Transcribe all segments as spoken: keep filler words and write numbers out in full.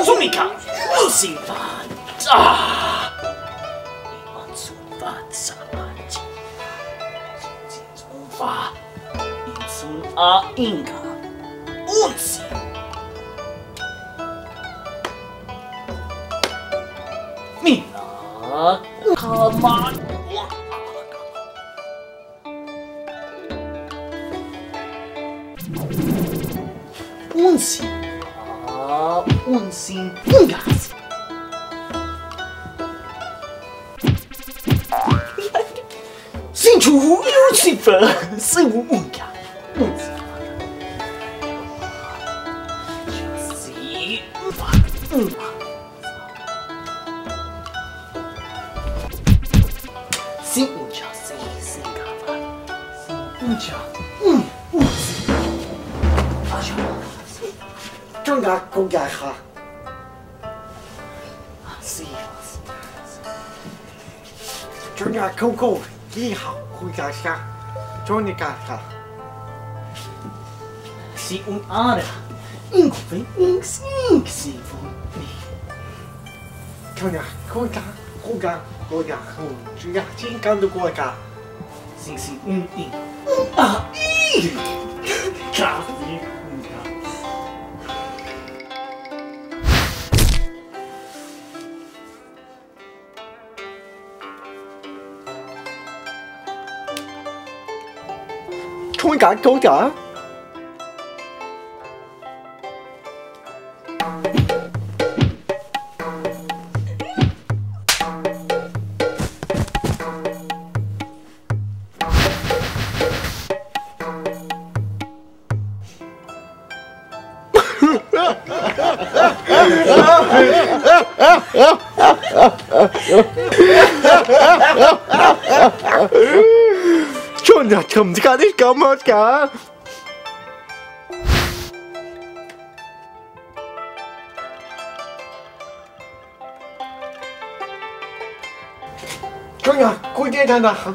Sumika, Lucifer, ah, Imansuvat Samaji, Sinsuva, Insun A Inga, Unsi. Mina, come on. Unsin, ah, unsin, ungas. Sin Chou, Lucifer, sin unga, unsin. Si, uva, uva. Sin unja, si, sin gava. Sin unja, um, unsin. Aja. 中间中间哈，是，中间扣扣几好，中间下，中间哈，是um ara，应分应心是分你，中间中间中间中间后，中间中间的国家，是是um应啊咦，卡死。 中间中间。中间怎么搞的？搞么搞？中间估计在哪？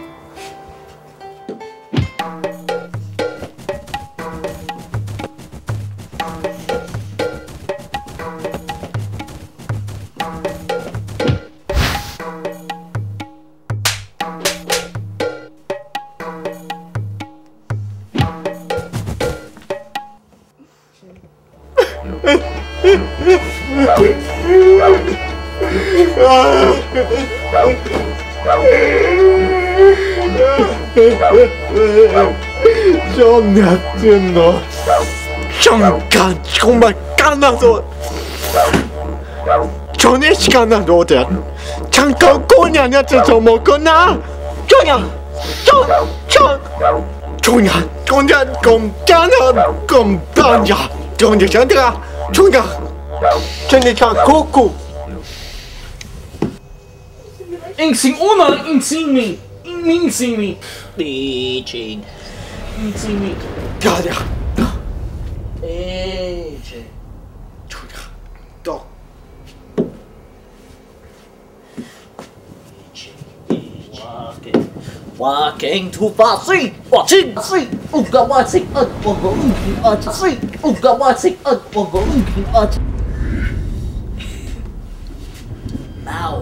좀 약간 너 잠깐 정말 까나서 전에 시간나 너들 잠깐 꼬냐냐서 저 먹거나 쪼냐 쪼쪼 쪼냐 쪼냐 꼼짜나 꼼반자 쪼냐 잔드가 쪼냐 쪼냐 자 고고 잉싱 오늘 잉싱미 잉싱미 비칭 잉싱미 가자 에이제 쪼냐 또 Walking too fast, see, watching, see, uga watching, uh, uga looking at, see, uga watching, uh, uga looking at. Now.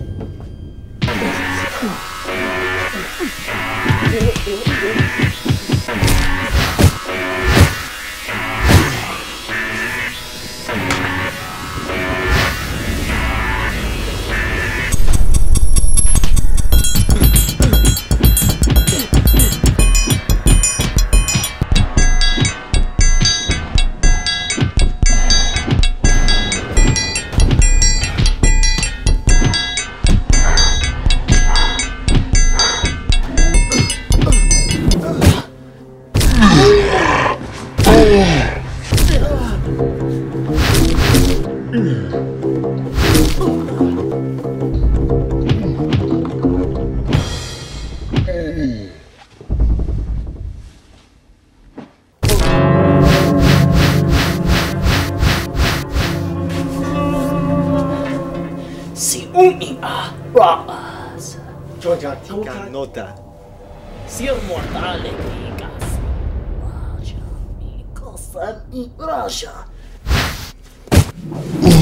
Si umi a ras. Giorgia tika nota. Si il mortale gas. Raja mi cosa mi raja.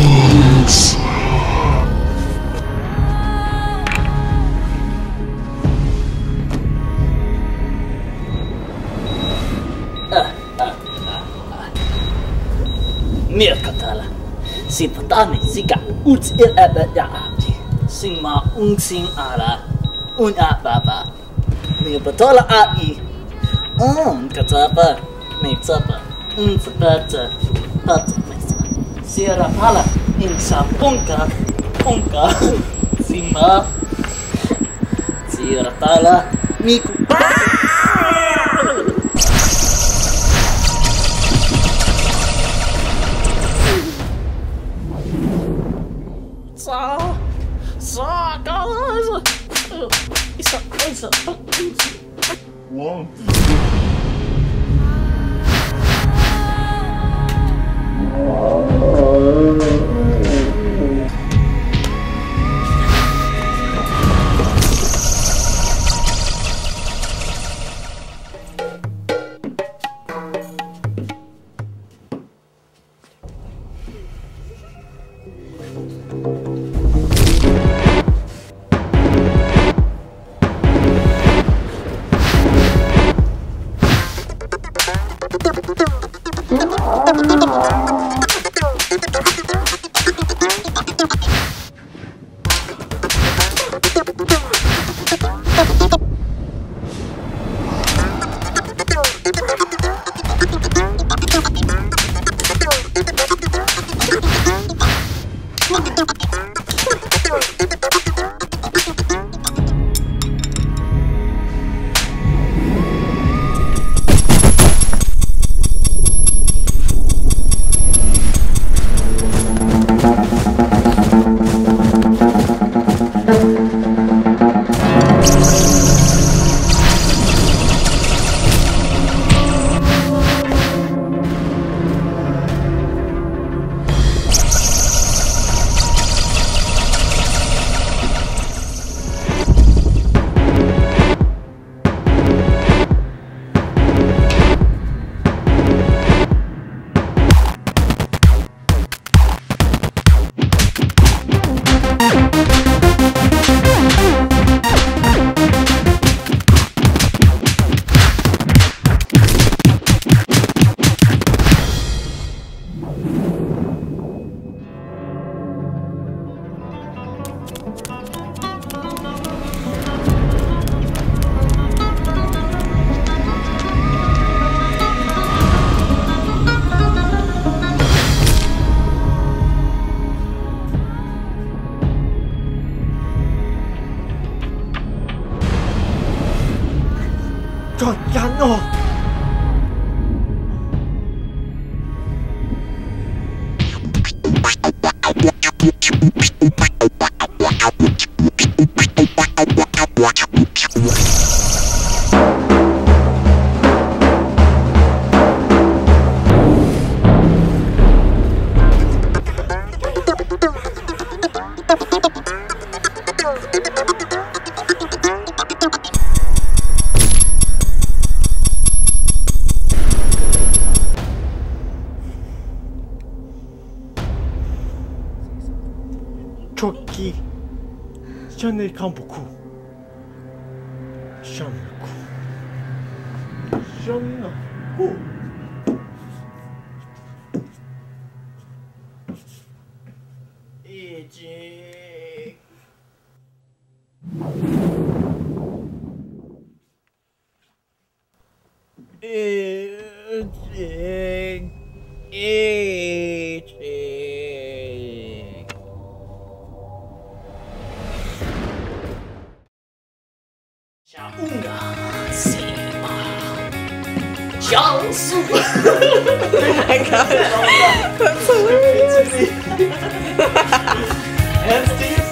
si tatami sika uts il ebe ya ati sing ma ung sing ala un a baba ni batola ai on katapa me tapa un tsata tata me sira pala in sa ponka ponka sima sira tala miku sa sa guys isa isa Wow. Giordano! Choki, je n'ai qu'un beaucoup. J'en ai beaucoup. J'en ai beaucoup. Ichi. Ichi. Ichi. Unga Sima Chou. Oh my god, that's hilarious. And Steve